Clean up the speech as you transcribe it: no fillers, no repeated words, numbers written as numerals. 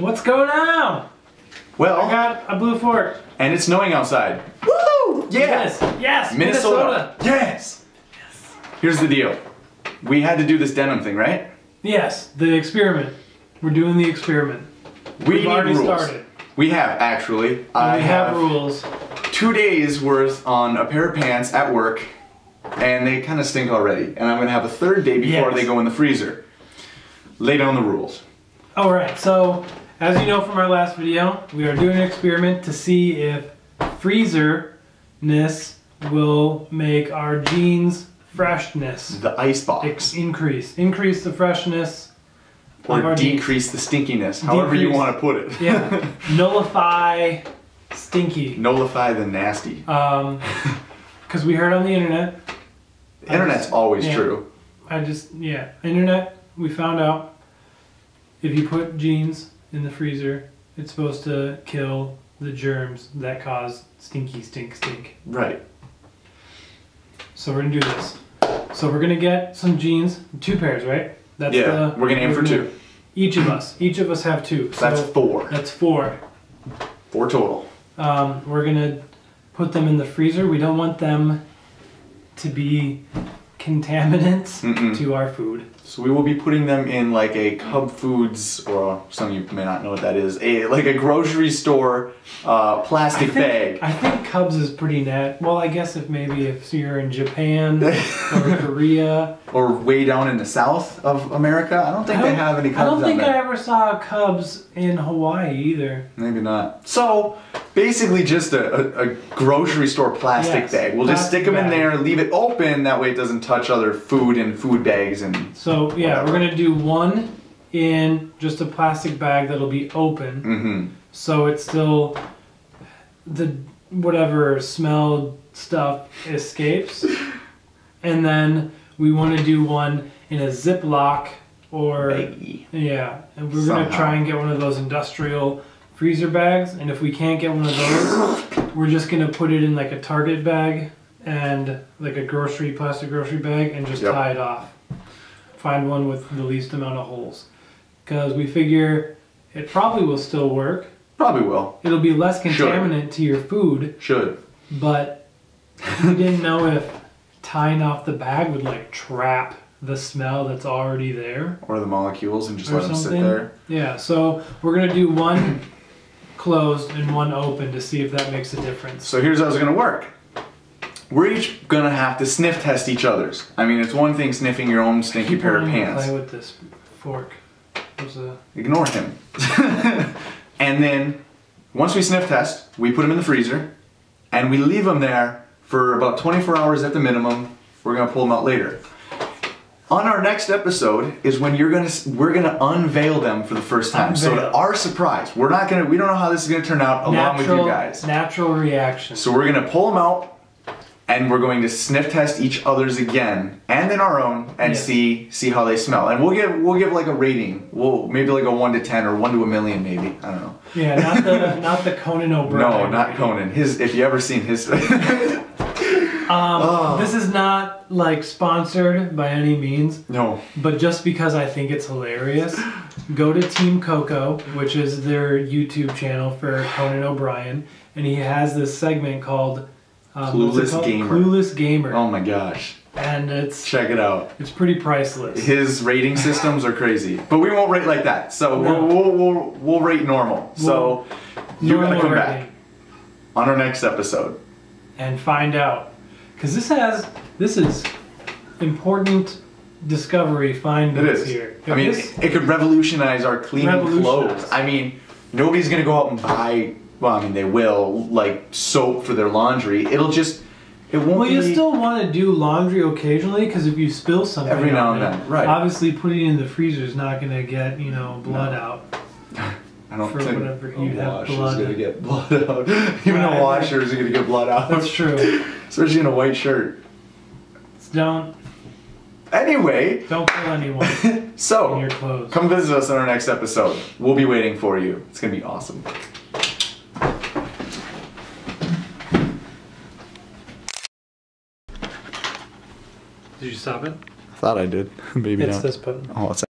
What's going on? Well, I got a blue fork. And it's snowing outside. Woo! Yes! Yes! Minnesota! Yes! Yes! Here's the deal. We had to do this denim thing, right? Yes, the experiment. We're doing the experiment. We've already rules. started. We have, actually. We have rules. 2 days worth on a pair of pants at work, and they kind of stink already. And I'm going to have a third day before they go in the freezer. Lay down the rules. Alright, so as you know from our last video, we are doing an experiment to see if freezer-ness will make our jeans freshness. The ice box. Increase the freshness. Or decrease the stinkiness, however you want to put it. Yeah. Nullify stinky. Nullify the nasty. Because we heard on the internet. The internet's always true. Internet, we found out if you put jeans in the freezer, it's supposed to kill the germs that cause stinky stink. Right. So we're gonna do this. So we're gonna get some jeans, 2 pairs, right? That's we're gonna aim for 2. Each of us have 2. So that's 4. That's 4. 4 total. We're gonna put them in the freezer. We don't want them to be contaminants to our food. So we will be putting them in like a Cub Foods, or some of you may not know what that is, like a grocery store plastic bag. I think Cubs is pretty net. Well, I guess if you're in Japan or Korea. Or way down in the south of America. I don't think they have any Cubs down there. I don't think I ever saw Cubs in Hawaii either. Maybe not. So basically just a grocery store plastic bag. We'll just stick them in there, leave it open, that way it doesn't touch other food and food bags and so yeah, we're gonna do 1 in just a plastic bag that'll be open. So it's still the whatever smell stuff escapes. And then we want to do 1 in a Ziploc or baggie. Yeah, and we're gonna try and get one of those industrial freezer bags, and if we can't get one of those, we're just gonna put it in like a Target bag and like a plastic grocery bag and just tie it off. Find one with the least amount of holes, because we figure it probably will still work. Probably will. It'll be less contaminant to your food. But we didn't know if tying off the bag would like trap the smell that's already there. Or the molecules and just let them sit there. Yeah, so we're gonna do 1 closed and 1 open to see if that makes a difference. So here's how it's gonna work. We're each gonna have to sniff test each other's. I mean, it's one thing sniffing your own stinky pair of pants. Play with this fork. Ignore him. And then, once we sniff test, we put them in the freezer, and we leave them there for about 24 hours at the minimum. We're gonna pull them out later. On our next episode is when we're gonna unveil them for the first time. So to our surprise, we don't know how this is gonna turn out along with you guys. Natural reaction. So we're gonna pull them out, and we're going to sniff test each other's again, and then our own, and see how they smell. And we'll give like a rating. Maybe like a 1 to 10 or 1 to 1,000,000 maybe. I don't know. Yeah, not the Conan O'Brien. No, not Conan. If you ever seen his. This is not like sponsored by any means. No. But just because I think it's hilarious, go to Team Coco, which is their YouTube channel for Conan O'Brien, and he has this segment called Clueless Gamer. Clueless Gamer. Oh my gosh. And check it out. It's pretty priceless. His rating systems are crazy, but we won't rate like that. So we'll rate normal. So you're gonna come back on our next episode and find out, because this is important discovery findings here. I mean, it could revolutionize our cleaning clothes. I mean, nobody's gonna go out and buy. Well, I mean, they will, like, soap for their laundry. It won't be... Well, you still want to do laundry occasionally, because if you spill something every now and then, right. Obviously putting it in the freezer is not going to get, blood out. I don't think a wash is going to get blood out. Even a washer is going to get blood out. That's true. Especially in a white shirt. Anyway. Don't kill anyone So, in your clothes. Come visit us on our next episode. We'll be waiting for you. It's going to be awesome. Did you stop it? I thought I did. Maybe not. It's this button. Oh, it's